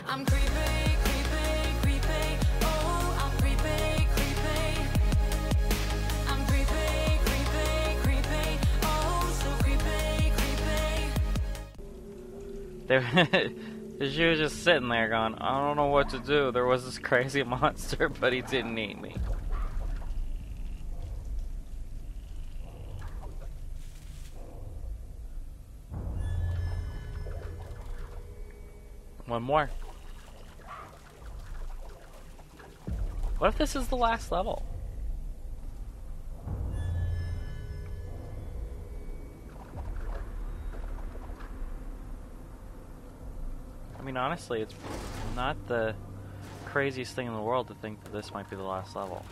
I'm creepy, creepy, creepy. Oh, I'm creepy, creepy. I'm creepy, creepy, creepy. Oh, so creepy, creepy. She was just sitting there going, I don't know what to do. There was this crazy monster, but he didn't eat me. One more. What if this is the last level? I mean, honestly, it's not the craziest thing in the world to think that this might be the last level.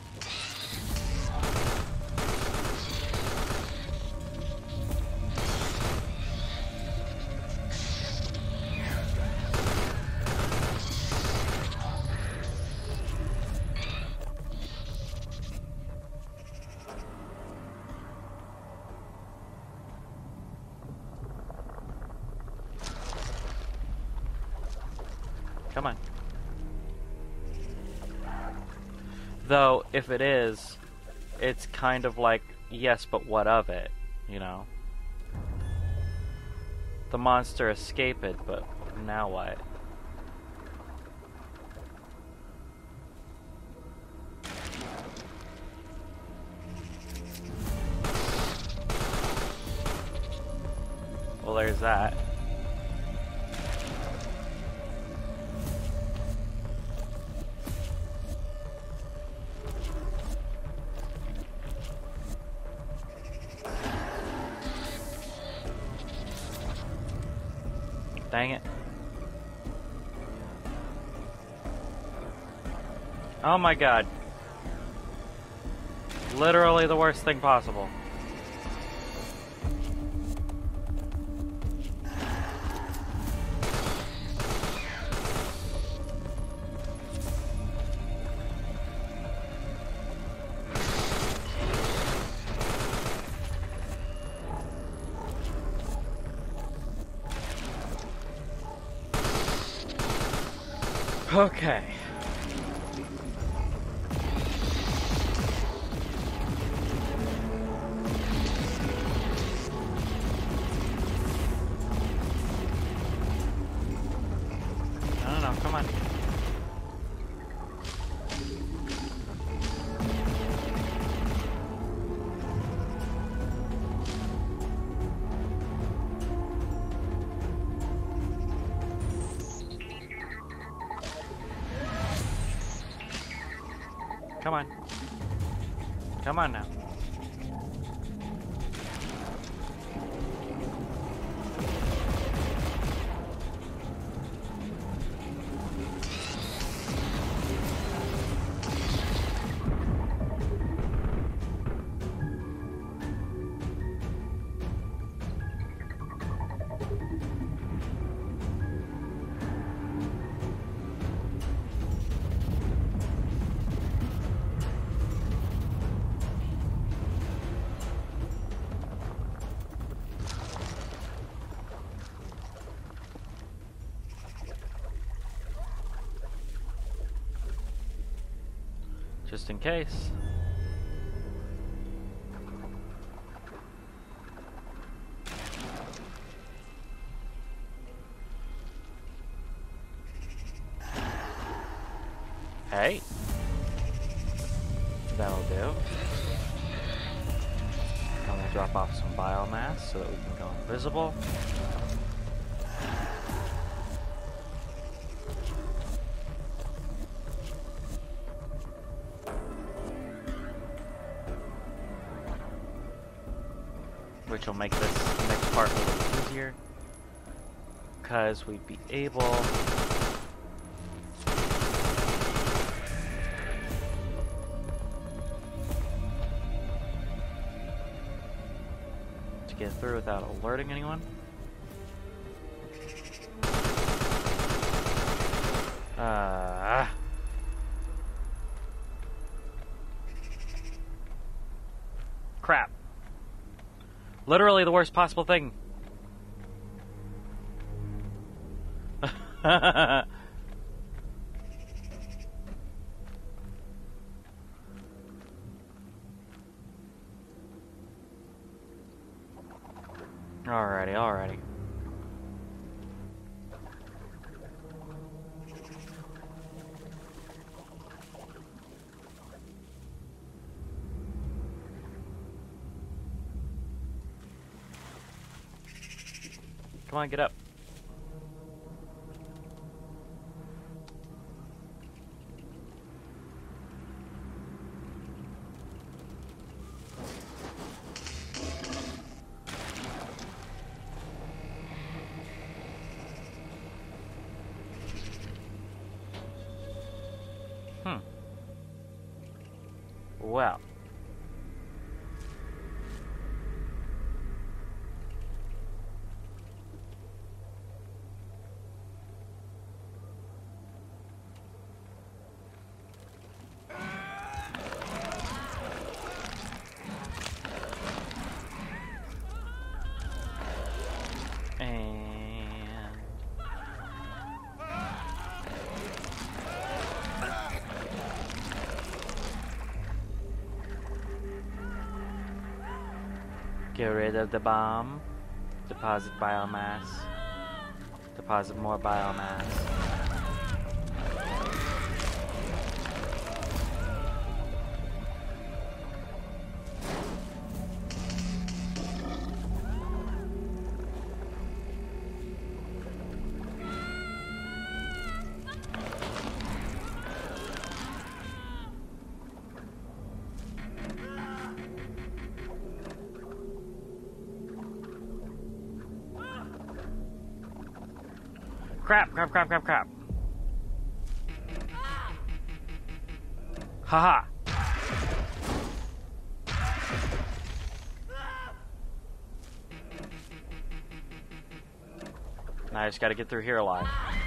Come on. Though, if it is, it's kind of like, yes, but what of it, you know? The monster escaped, but now what? Well, there's that. Dang it. Oh my god. Literally the worst thing possible. Okay. No, come on. Come on. Come on now. Just in case. Hey. That'll do. I'm gonna drop off some biomass so that we can go invisible. Which will make this next part a little easier, because we'd be able to get through without alerting anyone. Crap. Literally the worst possible thing. Alrighty, alrighty. Come on, get up. Well. And get rid of the bomb. Deposit biomass. Deposit more biomass. Crap, crap, crap, crap, crap. Haha. Now I just gotta get through here alive.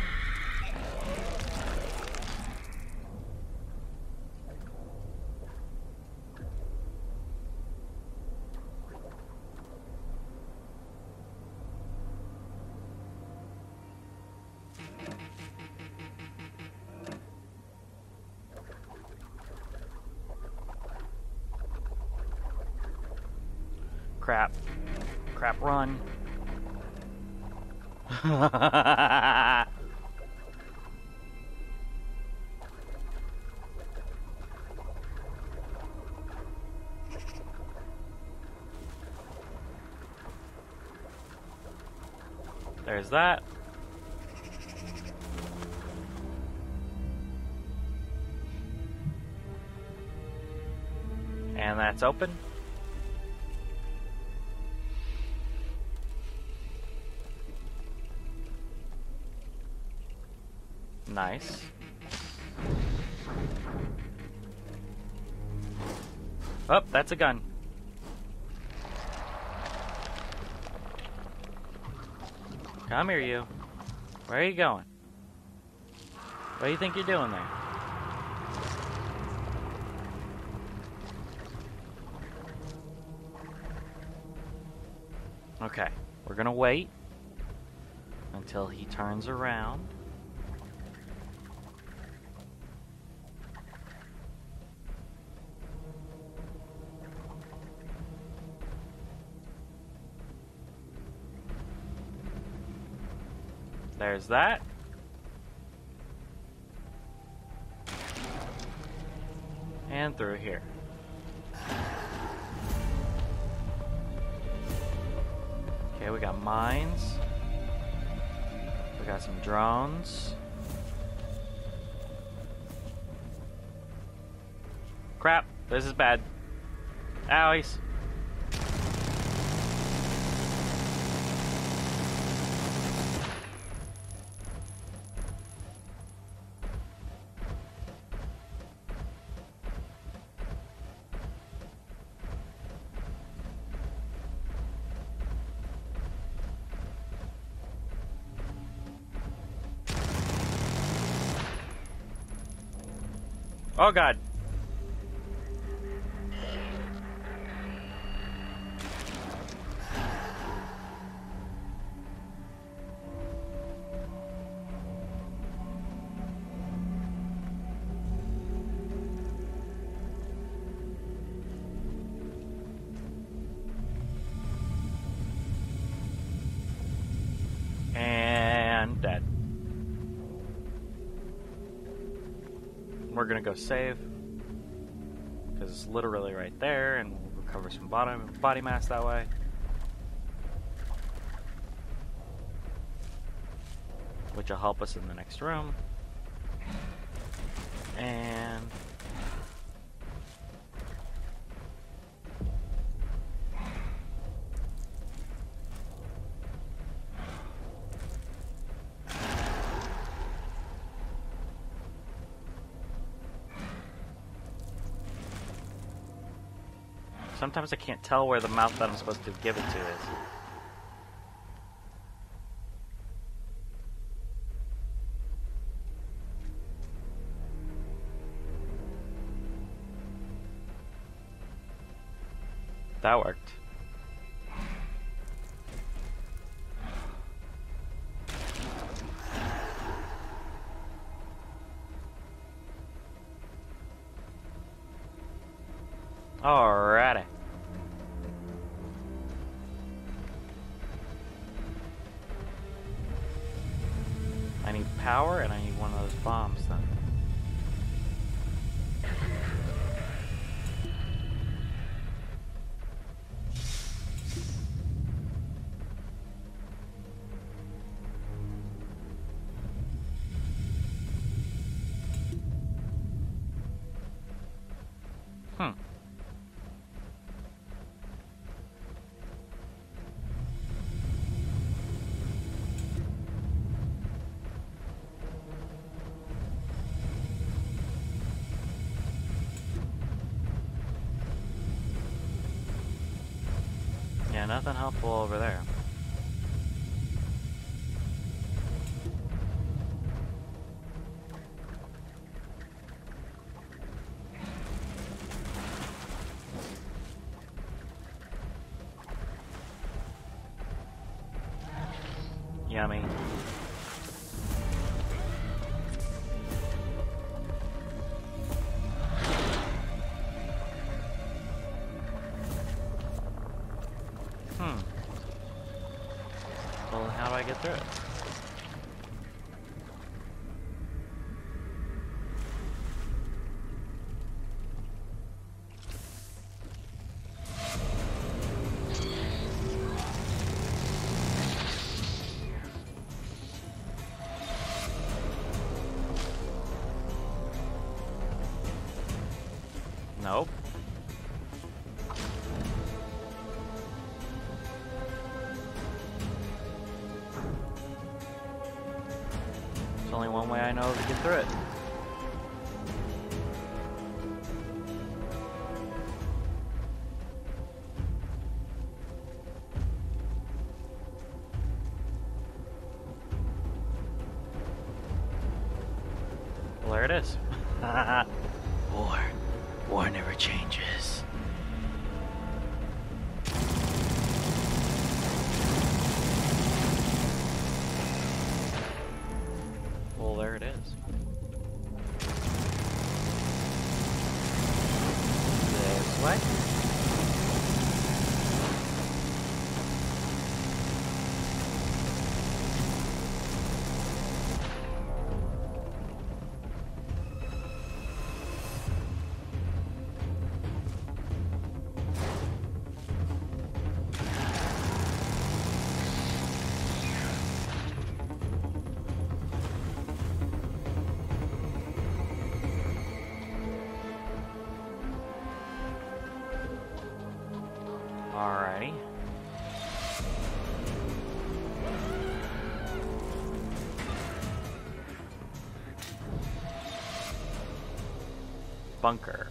Crap. Crap, run. There's that. And that's open. Nice. Oh, that's a gun. Come here, you. Where are you going? What do you think you're doing there? Okay, we're gonna wait until he turns around. There's that. And through here. Okay, we got mines. We got some drones. Crap, this is bad. Owies. Oh God. we're gonna go save because it's literally right there, and we'll recover some body mass that way. Which will help us in the next room. And sometimes I can't tell where the mouth that I'm supposed to give it to is. That worked. Alrighty. I need power and I need one of those bombs then. Yeah, nothing helpful over there. Yummy. Well, how do I get through it? Nope. There's only one way I know to get through it. Well, there it is. War never changes. Well, there it is. This way. Alrighty. Bunker.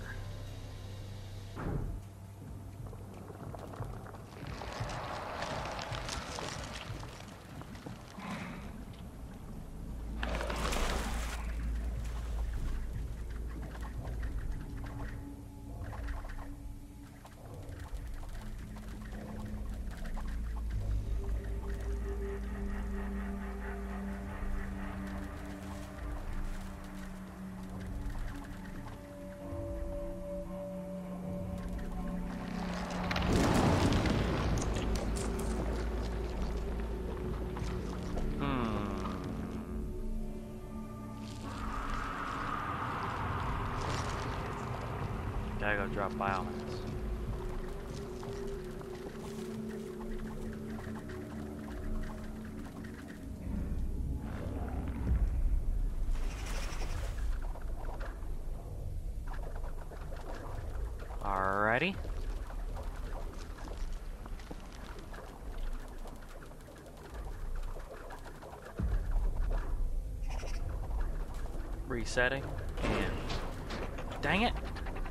Gotta go drop biomass. Alrighty. Resetting and dang it.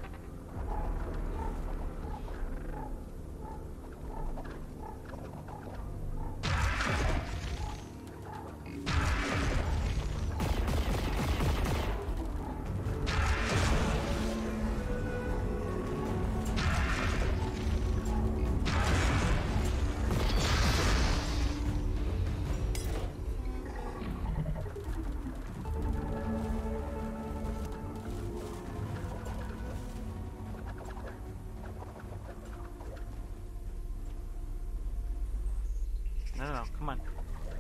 No, come on.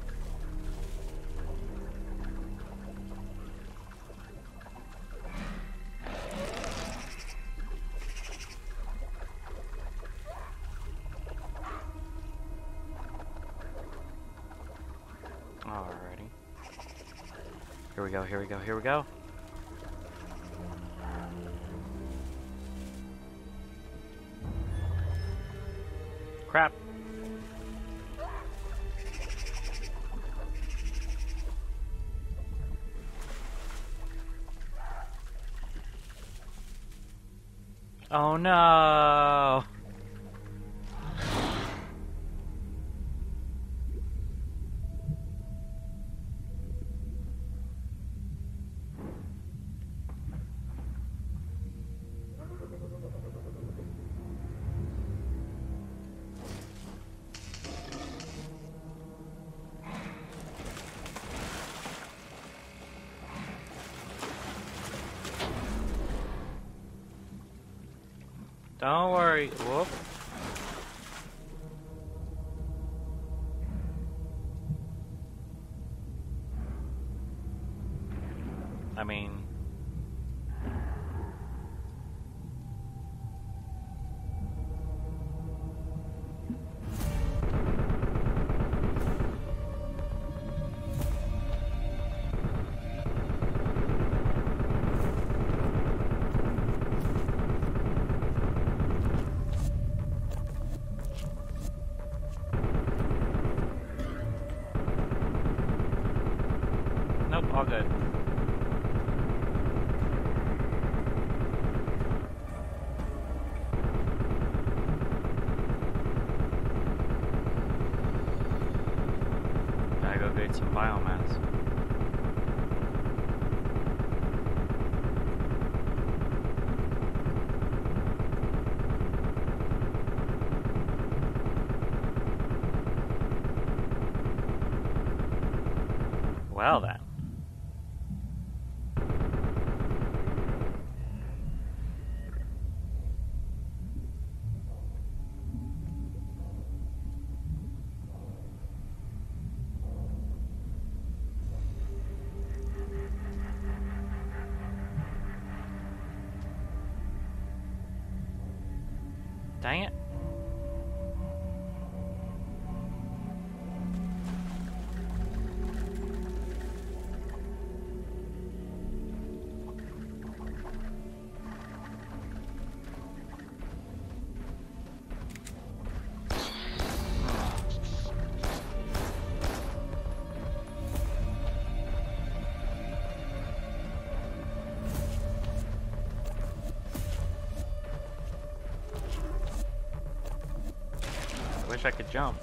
Alrighty. Here we go, here we go, here we go. Crap. Oh no! Don't worry. Whoop. I mean... Nope, all good. Gotta go get some biomass. Well then. Dang it. Wish I could jump.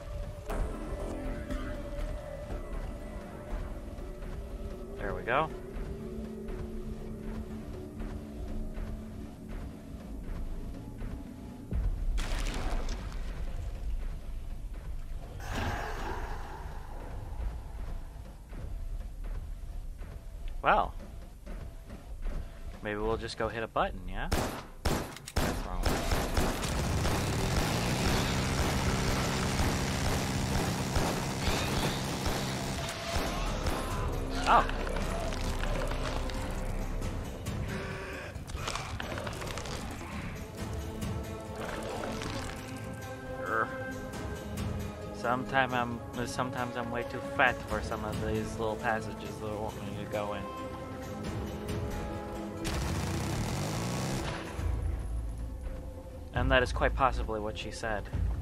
There we go. Well, maybe we'll just go hit a button, yeah? That's wrong. Oh. Sometimes I'm way too fat for some of these little passages that I want me to go in. And that is quite possibly what she said.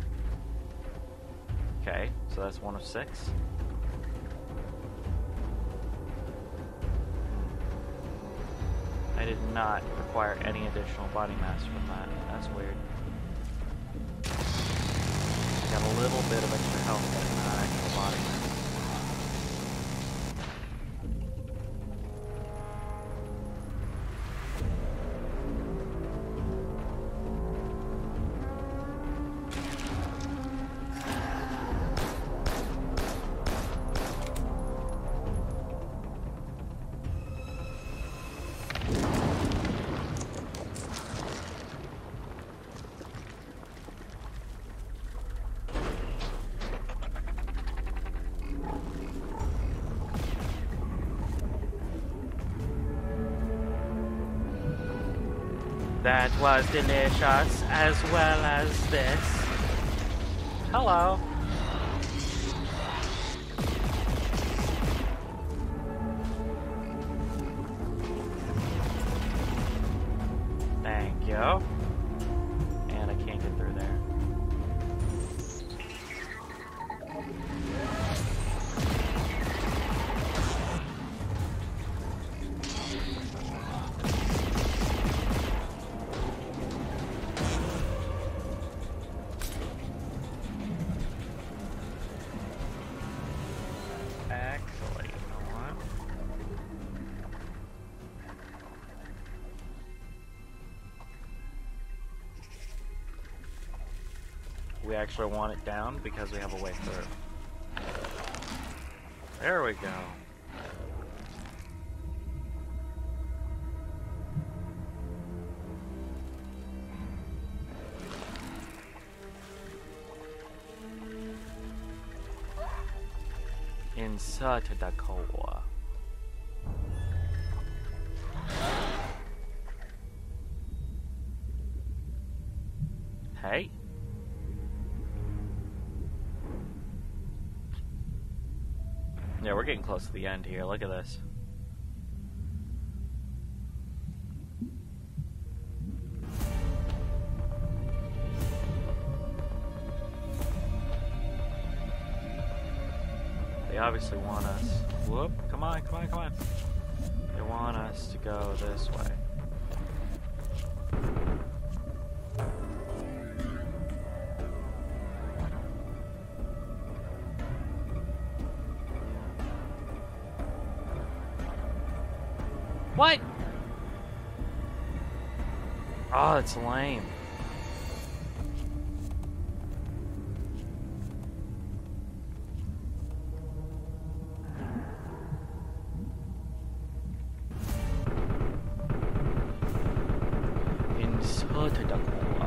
Okay, so that's 1 of 6. I did not require any additional body mass from that. That's weird. I got a little bit of extra health, but not actual body mass. That was delicious, as well as this. Hello. Thank you. And I can't get through there. Actually, you know what? We actually want it down because we have a way through. There we go. Insert the core. Hey. Yeah, we're getting close to the end here. Look at this. They obviously want us. Whoop! Come on, come on, come on. They want us to go this way. What? Oh, it's lame. Insert the core.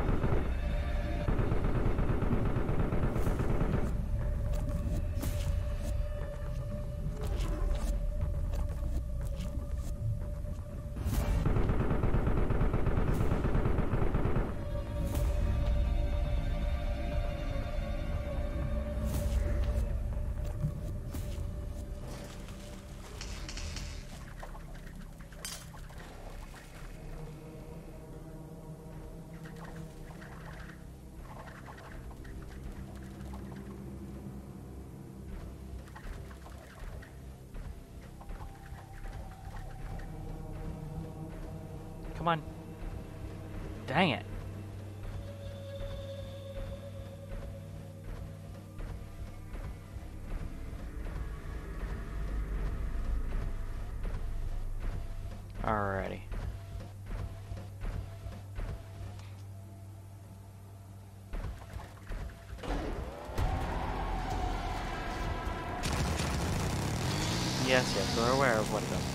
Come on. Dang it. Alrighty. Yes, yes, we're aware of what it does.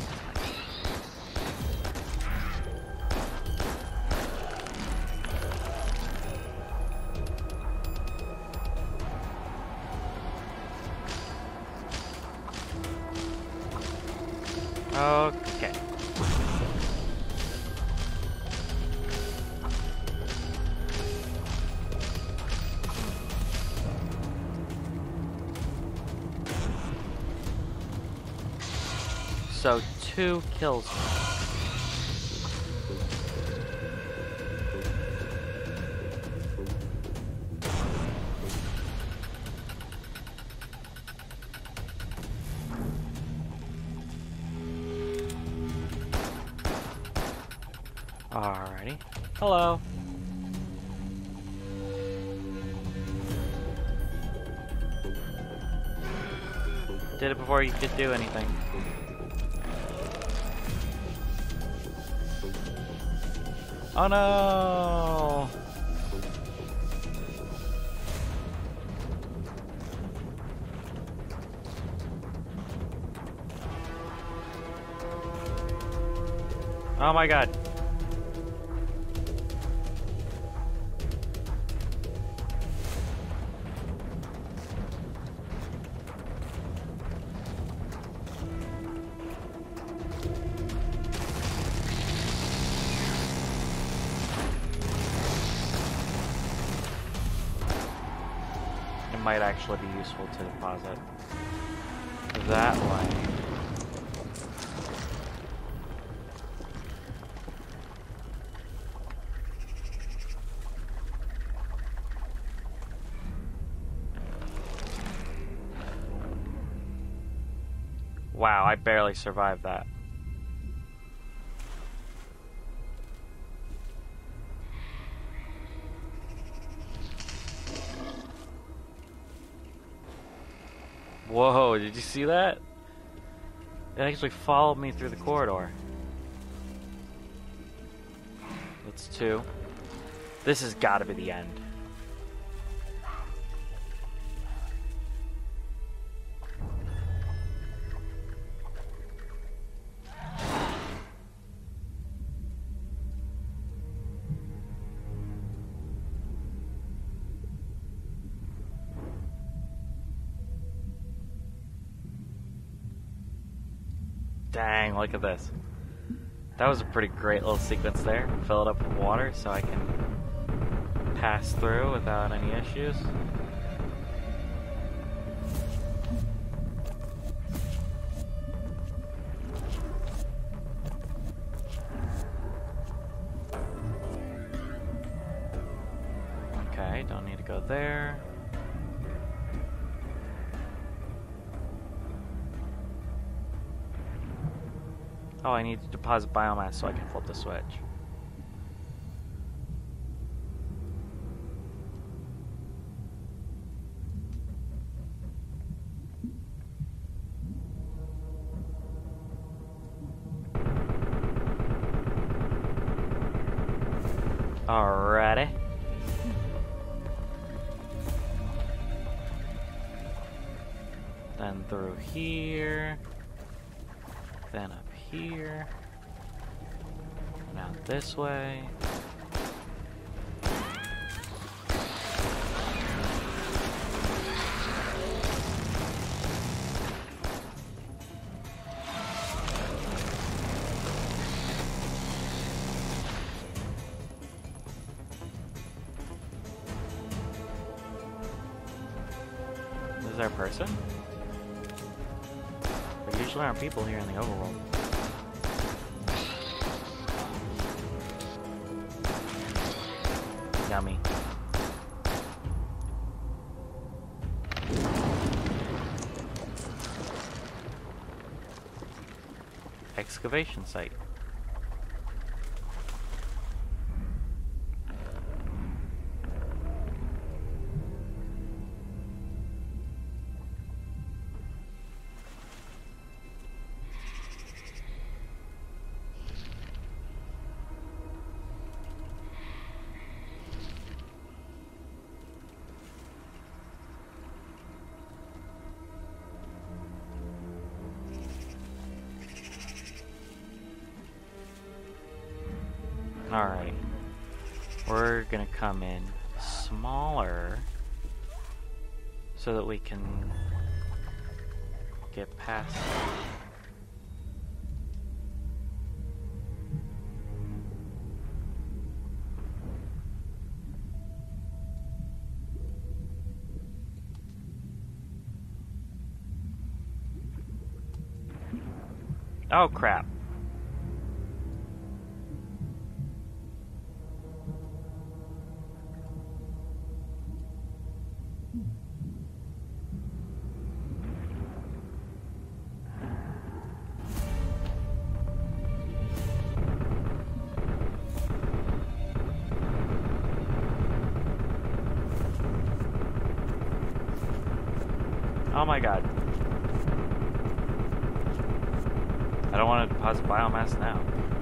Okay. So 2 kills me. Alrighty. Hello. Did it before you could do anything. Oh no! Oh my god. It might actually be useful to deposit that way. Wow, I barely survived that. Whoa, did you see that? It actually followed me through the corridor. That's 2. This has got to be the end. Dang, look at this. That was a pretty great little sequence there. Fill it up with water so I can pass through without any issues. Okay, don't need to go there. Oh, I need to deposit biomass so I can flip the switch. Alrighty. Then through here. Then up here. Now this way. Is there a person? There usually aren't people here in the overworld. Yummy. Excavation site. Alright. We're gonna come in smaller so that we can get past. Oh crap. Oh my god. I don't want to deposit biomass now.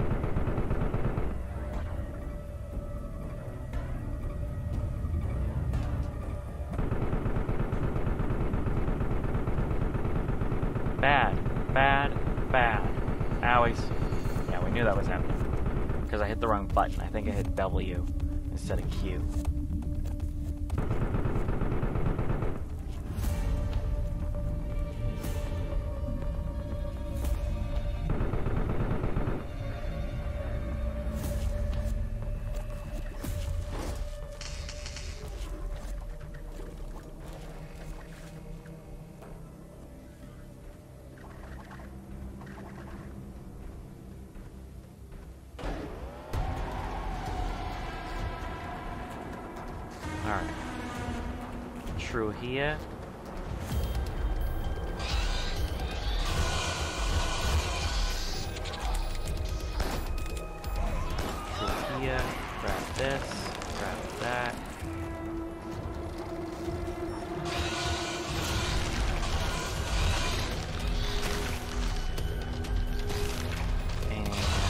Bad. Bad. Bad. Owies. Yeah, we knew that was happening. Because I hit the wrong button. I think I hit W instead of Q. Alright. True here. True here. Grab this. Grab that. And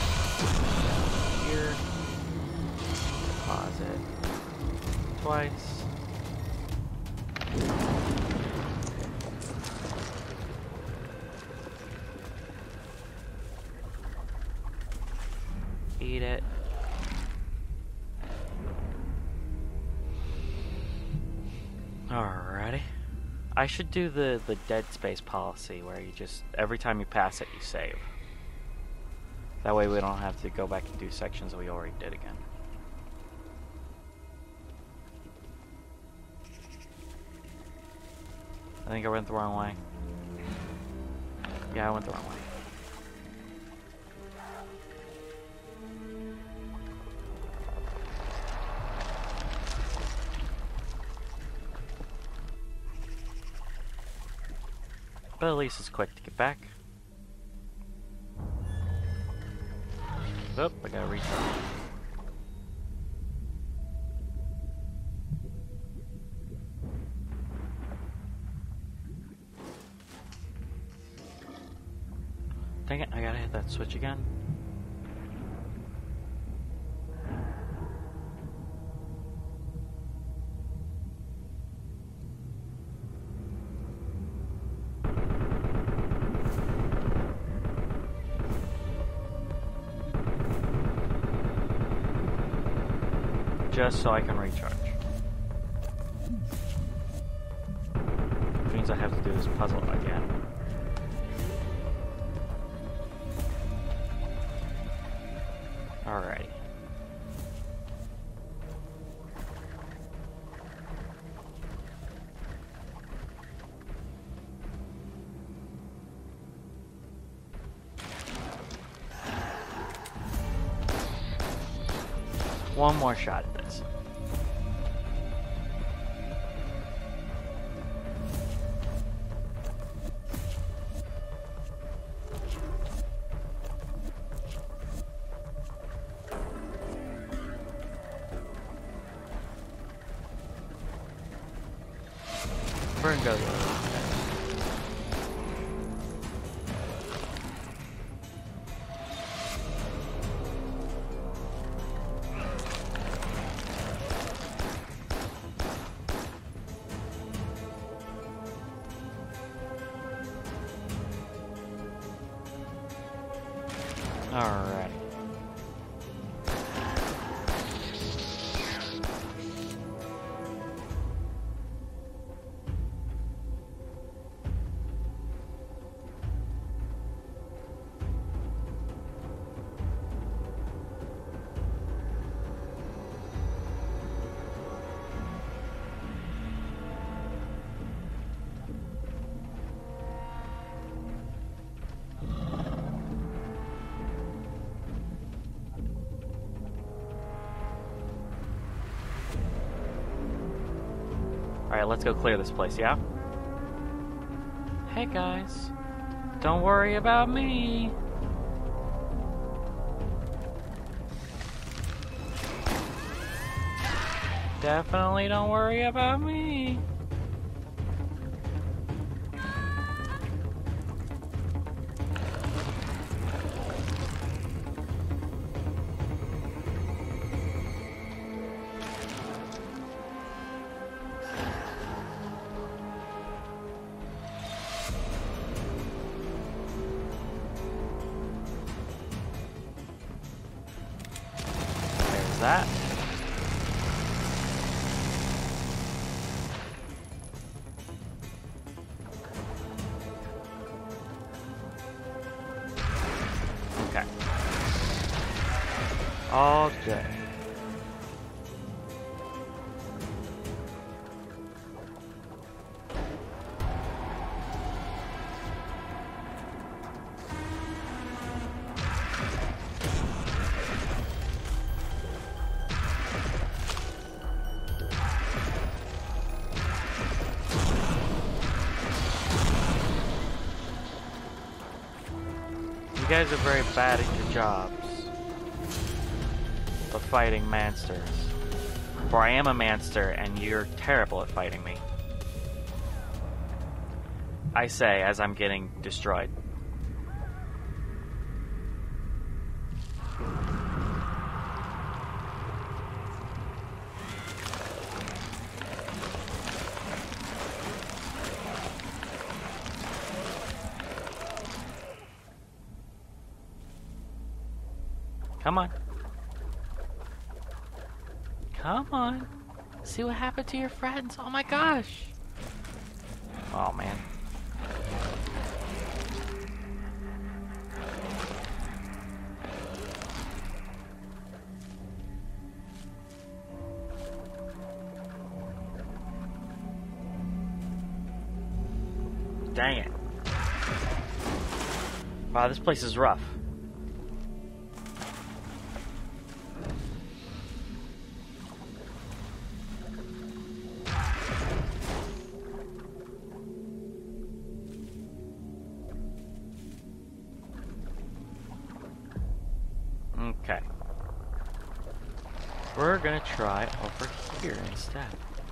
here. Deposit. Twice. Eat it. Alrighty. I should do the dead space policy where you just, every time you pass it, you save. That way we don't have to go back and do sections that we already did again. I think I went the wrong way. Yeah, I went the wrong way. But at least it's quick to get back. Oop, I gotta recharge. Dang it, I gotta hit that switch again. Just so I can recharge. Which means I have to do this puzzle again. Alrighty. One more shot at this. We're gonna go the other way. Alright. Alright, let's go clear this place, yeah? Hey guys, don't worry about me. Definitely don't worry about me. There's that. Okay. All day. You guys are very bad at your jobs of fighting monsters. For I am a monster and you're terrible at fighting me. I say as I'm getting destroyed. Come on. Come on. See what happened to your friends. Oh my gosh. Oh man. Dang it. Wow, this place is rough. Okay. We're gonna try over here instead.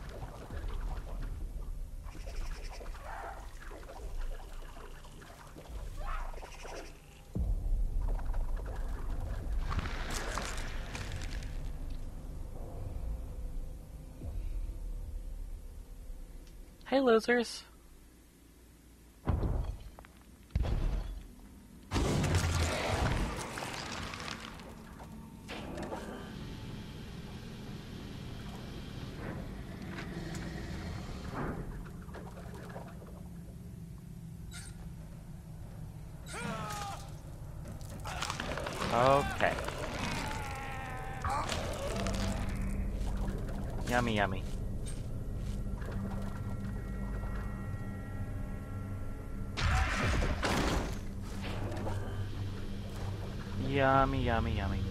Hey, losers. Okay. Yummy, yummy. Yummy, yummy, yummy.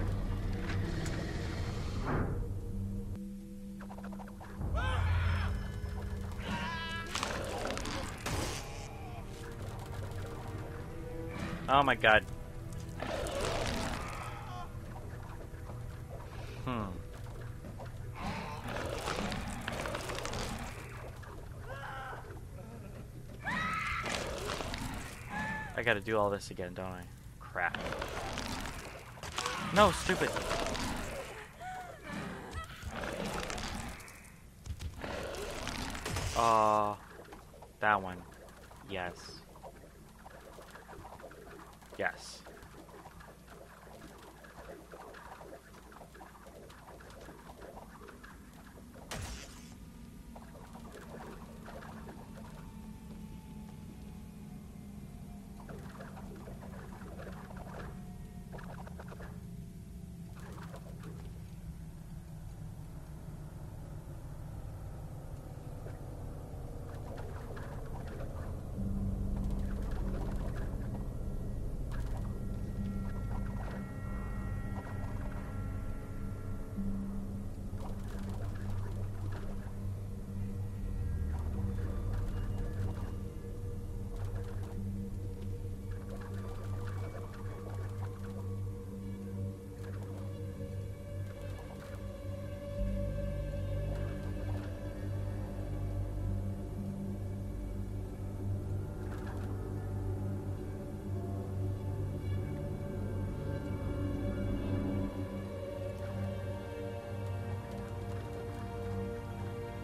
Oh my god. I gotta do all this again, don't I? Crap. No, stupid. That one. Yes. Yes.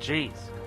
Jeez.